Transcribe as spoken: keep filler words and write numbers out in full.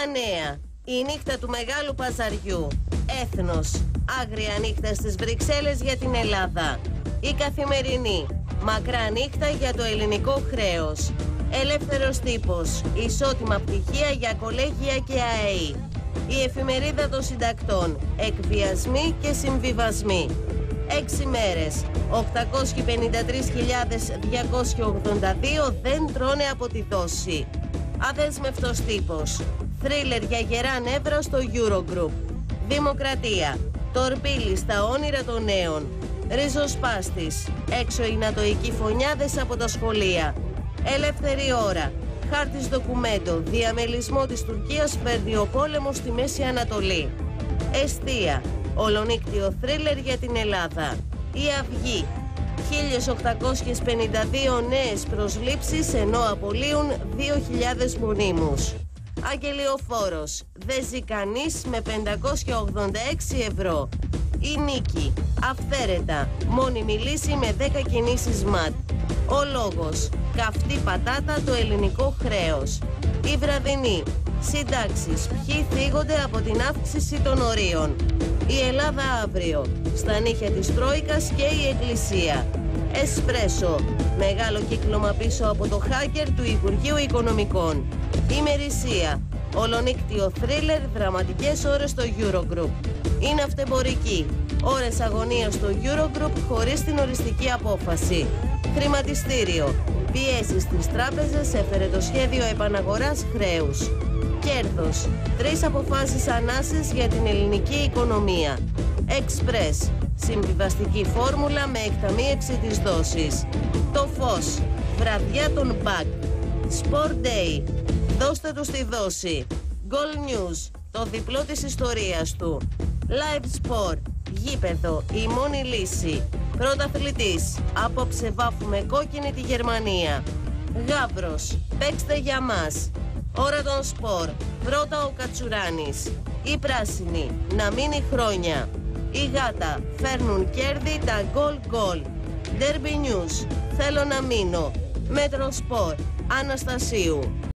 Τα νέα. Η νύχτα του Μεγάλου Παζαριού. Έθνος. Άγρια νύχτα στις Βρυξέλλες για την Ελλάδα. Η Καθημερινή. Μακρά νύχτα για το ελληνικό χρέος. Ελεύθερος τύπος. Ισότιμα πτυχία για κολέγια και ΑΕΗ. Η Εφημερίδα των Συντακτών. Εκβιασμοί και συμβιβασμοί. Έξι μέρες. οκτακόσιοι πενήντα τρεις χιλιάδες διακόσιοι ογδόντα δύο δεν τρώνε από τη δόση. Αδέσμευτος τύπος. Θρίλερ για γερά νεύρα στο Eurogroup. Δημοκρατία. Τορπίλη στα όνειρα των νέων. Ριζοσπάστης. Έξω οι νατοικοί φωνιάδες από τα σχολεία. Ελεύθερη ώρα. Χάρτης ντοκουμέντο. Διαμελισμό της Τουρκίας φέρνει ο πόλεμος στη Μέση Ανατολή. Εστία. Ολονύκτιο θρίλερ για την Ελλάδα. Η Αυγή. χίλιες οκτακόσιες πενήντα δύο νέες προσλήψεις ενώ απολύουν δύο χιλιάδες μονίμους. Αγγελιοφόρος. Δεν ζει κανείς με πεντακόσια ογδόντα έξι ευρώ. Η Νίκη. Αυθαίρετα. Μόνιμη λύση με δέκα κινήσεις ΜΑΤ. Ο λόγος. Καυτή πατάτα το ελληνικό χρέος. Η Βραδινή. Συντάξεις. Ποιοι θίγονται από την αύξηση των ορίων. Η Ελλάδα αύριο. Στα νύχια της Τρόικας και η Εκκλησία. Εσπρέσο. Μεγάλο κύκλωμα πίσω από το χάκερ του Υπουργείου Οικονομικών. Ημερησία. Ολονύκτιο θρίλερ, δραματικές ώρες στο Eurogroup. Είναι αυτεμπορική. Ώρες αγωνίας στο Eurogroup χωρίς την οριστική απόφαση. Χρηματιστήριο. Πιέσεις στις τράπεζες έφερε το σχέδιο επαναγοράς χρέους. Κέρδος. Τρεις αποφάσεις ανάσες για την ελληνική οικονομία. Εξπρές. Συμβιβαστική φόρμουλα με εκταμείευση της δόσης. Το φως. Βραδιά των μπακ. Sport Day. Δώστε του στη δόση. Goal News. Το διπλό της ιστορίας του. Live Sport. Γήπεδο. Η μόνη λύση. Πρωταθλητής. Απόψε βάφουμε κόκκινη τη Γερμανία. Γάβρος. Παίξτε για μας. Ώρα των σπορ. Πρώτα ο Κατσουράνης. Η πράσινη. Να μείνει χρόνια. Η γάτα. Φέρνουν κέρδη τα γκολ γκολ. Derby News. Θέλω να μείνω. Μέτρο Σπορ. Αναστασίου.